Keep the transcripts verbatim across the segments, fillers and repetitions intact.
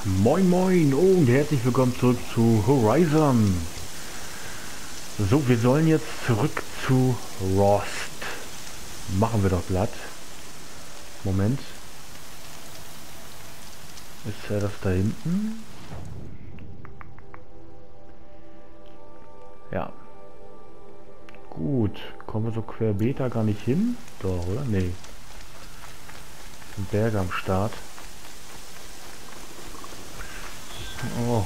Moin moin und herzlich willkommen zurück zu Horizon. So, wir sollen jetzt zurück zu Rost. Machen wir doch glatt. Moment. Ist ja das da hinten? Ja. Gut. Kommen wir so querbeet da gar nicht hin? Doch, oder? Nee. Ein Berg am Start. Oh.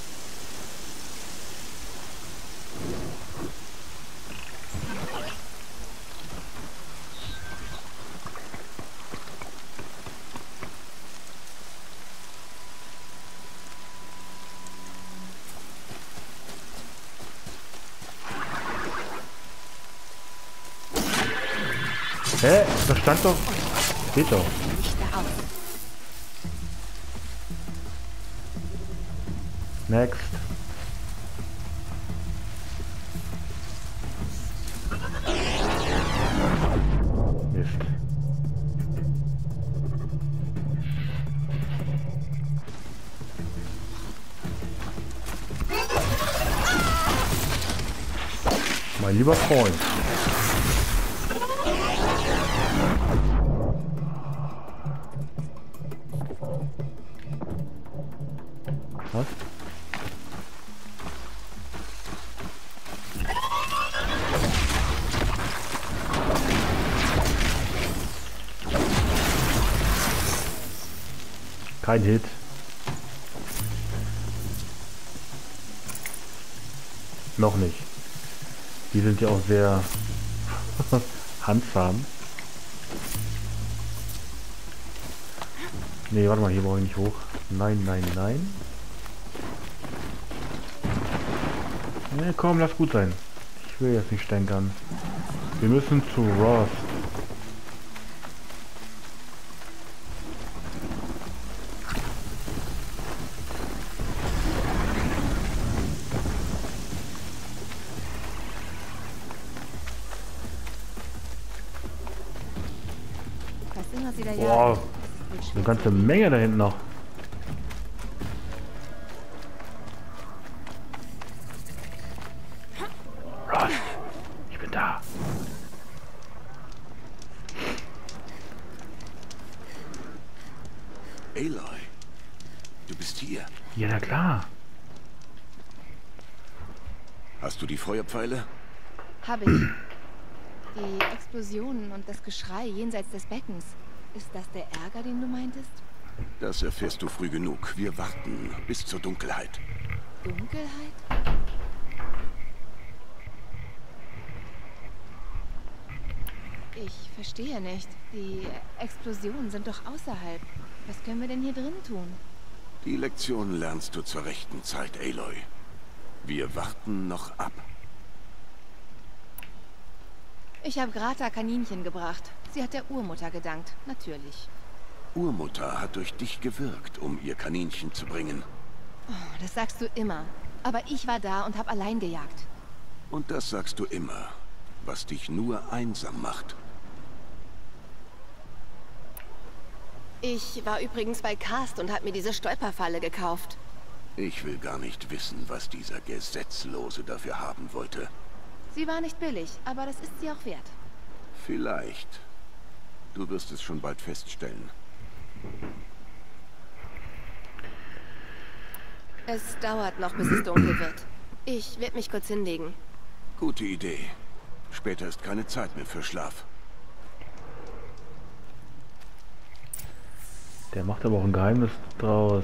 Hä? Da stand doch. Steht doch. Next. Mist. Mein lieber Freund. Was? Kein Hit. Noch nicht. Die sind ja auch sehr handzahm. Nee, warte mal, hier brauche ich nicht hoch. Nein, nein, nein. Nee, komm, lass gut sein. Ich will jetzt nicht stänkern. Wir müssen zu Rost. Boah, eine ganze Menge da hinten noch. Rost, ich bin da. Aloy, du bist hier. Ja, na klar. Hast du die Feuerpfeile? Habe ich. Die Explosionen und das Geschrei jenseits des Beckens. Ist das der Ärger, den du meintest? Das erfährst du früh genug. Wir warten bis zur Dunkelheit. Dunkelheit? Ich verstehe nicht. Die Explosionen sind doch außerhalb. Was können wir denn hier drin tun? Die Lektion lernst du zur rechten Zeit, Aloy. Wir warten noch ab. Ich habe Grata Kaninchen gebracht. Sie hat der Urmutter gedankt, natürlich. Urmutter hat durch dich gewirkt, um ihr Kaninchen zu bringen. Oh, das sagst du immer. Aber ich war da und habe allein gejagt. Und das sagst du immer, was dich nur einsam macht. Ich war übrigens bei Karst und habe mir diese Stolperfalle gekauft. Ich will gar nicht wissen, was dieser Gesetzlose dafür haben wollte. Sie war nicht billig, aber das ist sie auch wert. Vielleicht. Du wirst es schon bald feststellen. Es dauert noch, bis es dunkel wird. Ich werde mich kurz hinlegen. Gute Idee. Später ist keine Zeit mehr für Schlaf. Der macht aber auch ein Geheimnis draus.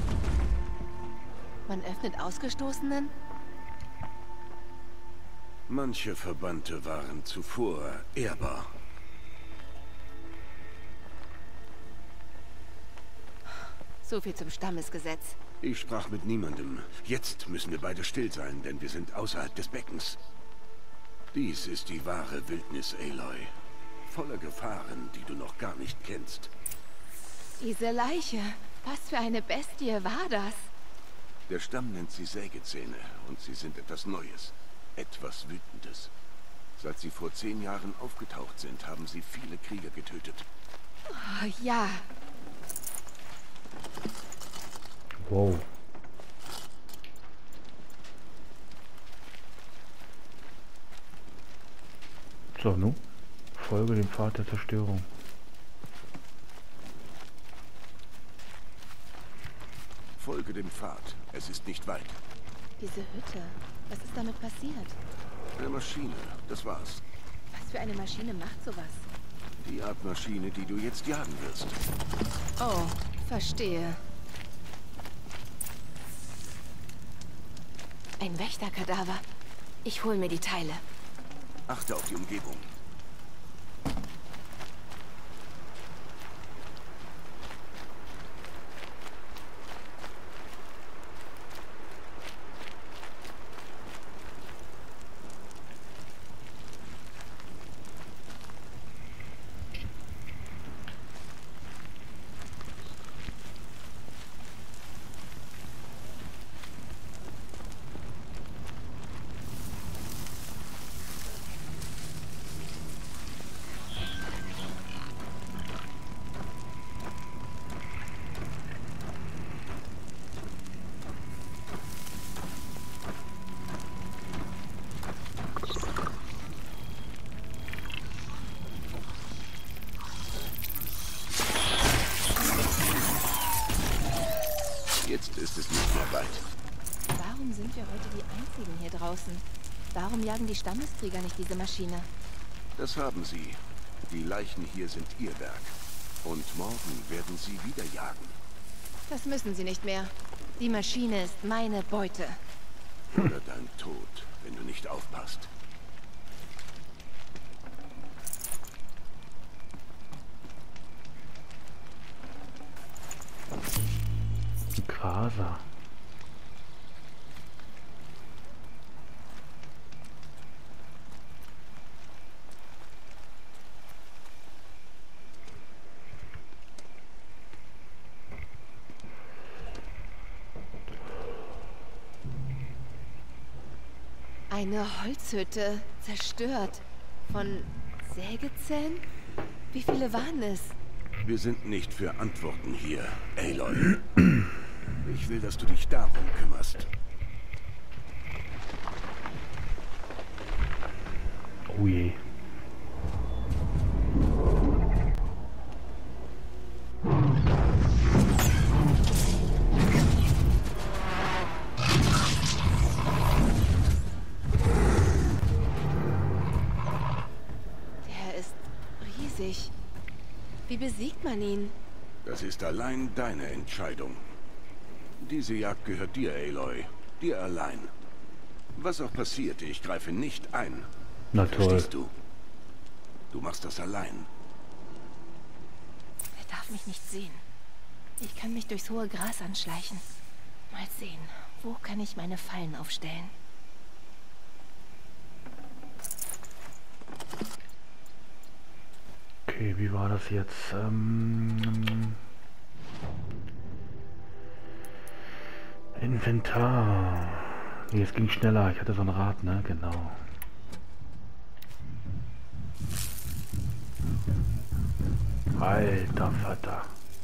Man öffnet Ausgestoßenen? Manche Verbannte waren zuvor ehrbar. So viel zum Stammesgesetz. Ich sprach mit niemandem. Jetzt müssen wir beide still sein, denn wir sind außerhalb des Beckens. Dies ist die wahre Wildnis, Aloy. Voller Gefahren, die du noch gar nicht kennst. Diese Leiche. Was für eine Bestie war das? Der Stamm nennt sie Sägezähne und sie sind etwas Neues. Etwas Wütendes. Seit sie vor zehn Jahren aufgetaucht sind, haben sie viele Krieger getötet. Oh, ja. Wow. So, nun. Folge dem Pfad der Zerstörung. Folge dem Pfad. Es ist nicht weit. Diese Hütte. Was ist damit passiert? Eine Maschine. Das war's. Was für eine Maschine macht sowas? Die Art Maschine, die du jetzt jagen wirst. Oh, verstehe. Ein Wächterkadaver. Ich hole mir die Teile. Achte auf die Umgebung. Jetzt ist es nicht mehr weit. Warum sind wir heute die Einzigen hier draußen? Warum jagen die Stammeskrieger nicht diese Maschine? Das haben sie. Die Leichen hier sind ihr Werk. Und morgen werden sie wieder jagen. Das müssen sie nicht mehr. Die Maschine ist meine Beute. Oder dein Tod, wenn du nicht aufpasst. Graser. Eine Holzhütte, zerstört. Von Sägezähnen? Wie viele waren es? Wir sind nicht für Antworten hier, Aloy. Ich will, dass du dich darum kümmerst. Oh je. Der ist riesig. Wie besiegt man ihn? Das ist allein deine Entscheidung. Diese Jagd gehört dir, Aloy. Dir allein. Was auch passiert, ich greife nicht ein. Na toll. Verstehst du? Du machst das allein. Er darf mich nicht sehen. Ich kann mich durchs hohe Gras anschleichen. Mal sehen, wo kann ich meine Fallen aufstellen? Okay, wie war das jetzt? Ähm, Inventar. Nee, es ging schneller. Ich hatte so ein Rad, ne? Genau. Alter Vater.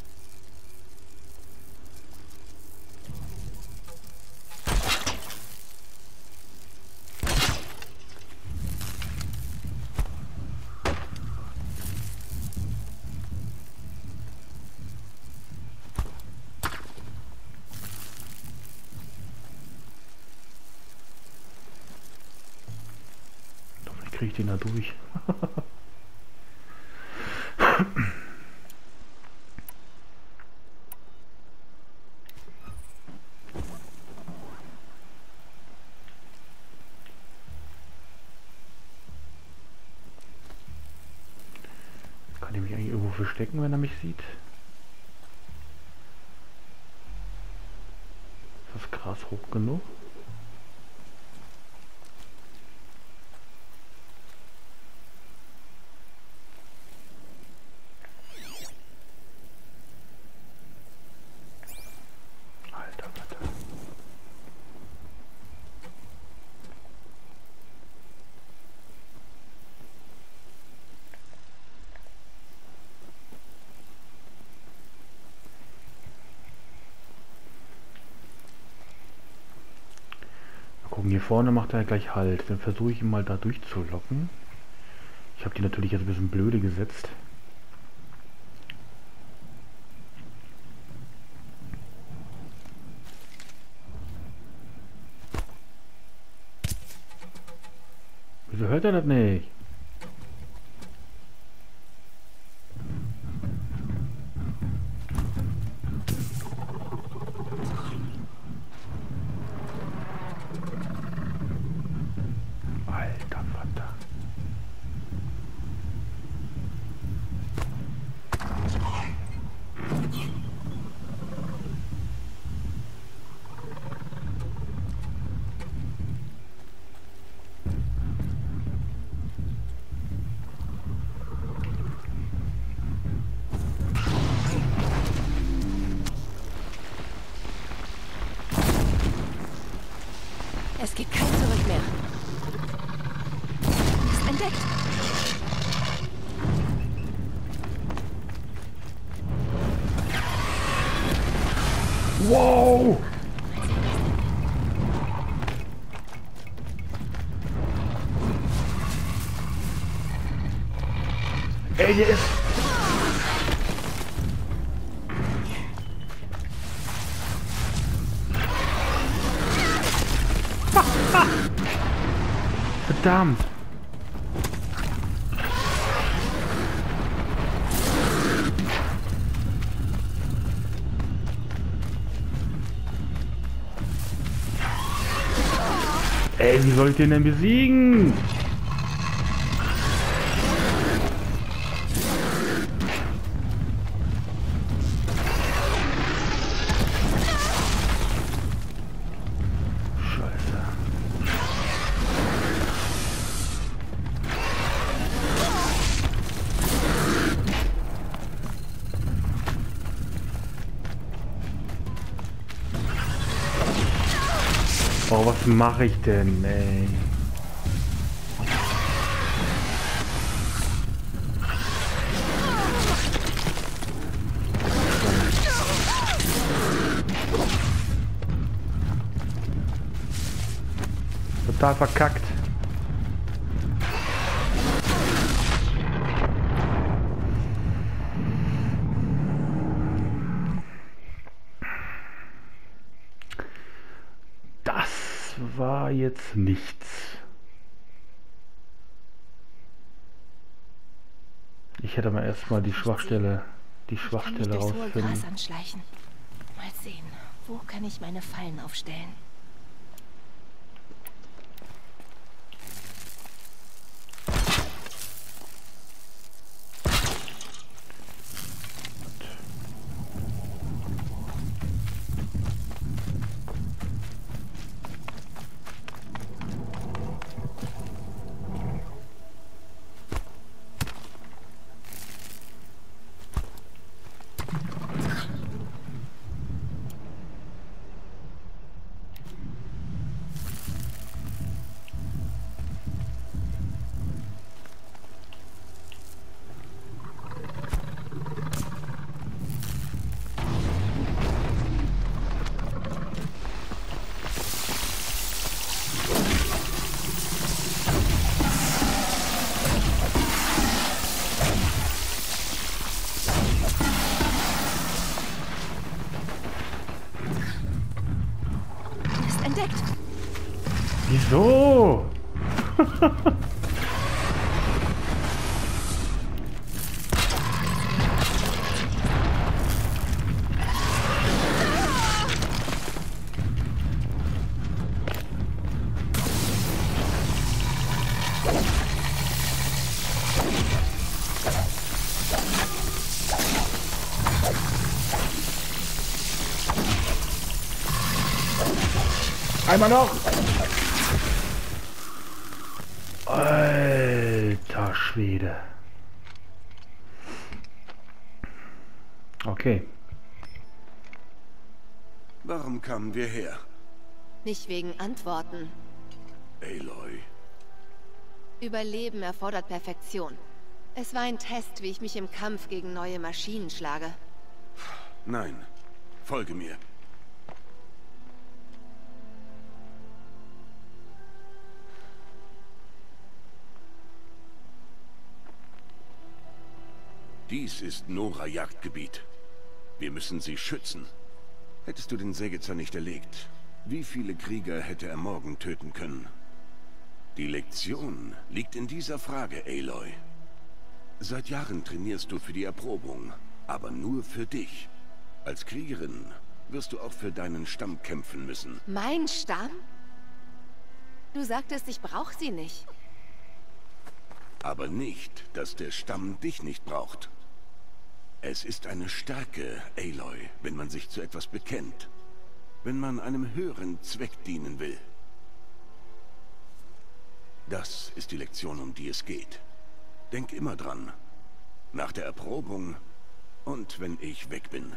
Wie kriege ich den da durch? Kann ich mich eigentlich irgendwo verstecken, wenn er mich sieht? Ist das Gras hoch genug? Alter, Alter. Gucken, hier vorne macht er gleich Halt. Dann versuche ich ihn mal da durchzulocken. Ich habe die natürlich jetzt ein bisschen blöde gesetzt. Wieso hört er das nicht? Alter Vater. Es gibt kein Zurück mehr. Ist entdeckt. Wow! Ey, der ist... Verdammt! Ey, wie soll ich den denn besiegen? Scheiße. Oh, was mache ich denn, ey? Total verkackt. Das war jetzt nichts. Ich hätte mal erstmal die Schwachstelle, die Schwachstelle Ich kann mich durchs hohe rausfinden. Gras anschleichen. Mal sehen, wo kann ich meine Fallen aufstellen? Ist entdeckt. Wieso? Einmal noch. Alter Schwede. Okay. Warum kamen wir her? Nicht wegen Antworten. Aloy. Überleben erfordert Perfektion. Es war ein Test, wie ich mich im Kampf gegen neue Maschinen schlage. Nein. Folge mir. Dies ist Nora-Jagdgebiet. Wir müssen sie schützen. Hättest du den Sägezer nicht erlegt, wie viele Krieger hätte er morgen töten können? Die Lektion liegt in dieser Frage, Aloy. Seit Jahren trainierst du für die Erprobung, aber nur für dich. Als Kriegerin wirst du auch für deinen Stamm kämpfen müssen. Mein Stamm? Du sagtest, ich brauche sie nicht. Aber nicht, dass der Stamm dich nicht braucht. Es ist eine Stärke, Aloy, wenn man sich zu etwas bekennt. Wenn man einem höheren Zweck dienen will. Das ist die Lektion, um die es geht. Denk immer dran. Nach der Erprobung und wenn ich weg bin.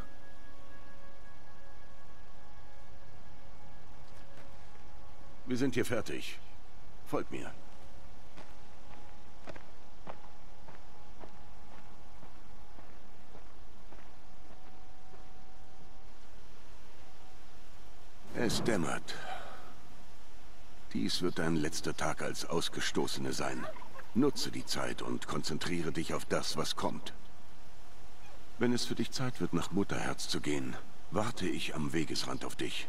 Wir sind hier fertig. Folgt mir. Es dämmert. Dies wird dein letzter Tag als Ausgestoßene sein. Nutze die Zeit und konzentriere dich auf das, was kommt. Wenn es für dich Zeit wird, nach Mutterherz zu gehen, warte ich am Wegesrand auf dich.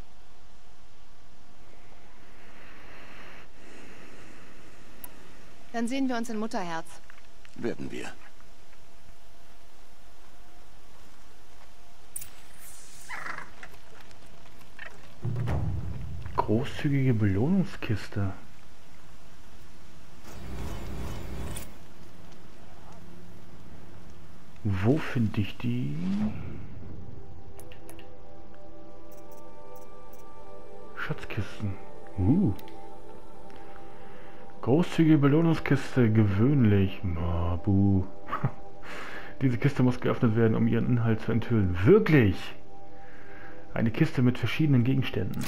Dann sehen wir uns in Mutterherz. Werden wir. Großzügige Belohnungskiste. Wo finde ich die? Schatzkisten. Uh. Großzügige Belohnungskiste, gewöhnlich. Mabu. Diese Kiste muss geöffnet werden, um ihren Inhalt zu enthüllen. Wirklich? Eine Kiste mit verschiedenen Gegenständen.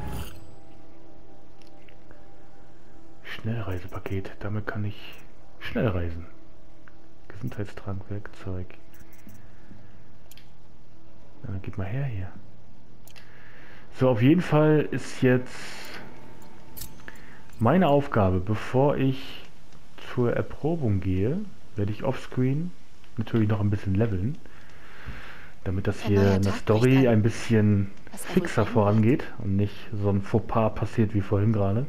Schnellreisepaket. Damit kann ich schnell reisen. Gesundheitstrank, Werkzeug. Dann gib mal her hier. So, auf jeden Fall ist jetzt meine Aufgabe, bevor ich zur Erprobung gehe, werde ich offscreen natürlich noch ein bisschen leveln, damit das hier in der Story ein bisschen fixer vorangeht und nicht so ein Fauxpas passiert wie vorhin gerade.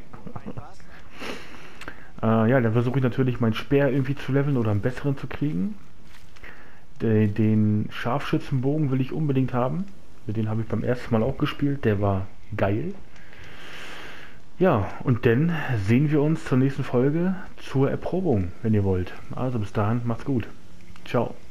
Äh, ja, dann versuche ich natürlich meinen Speer irgendwie zu leveln oder einen besseren zu kriegen. Den, den Scharfschützenbogen will ich unbedingt haben. Mit dem habe ich beim ersten Mal auch gespielt. Der war geil. Ja, und dann sehen wir uns zur nächsten Folge zur Erprobung, wenn ihr wollt. Also bis dahin, macht's gut. Ciao.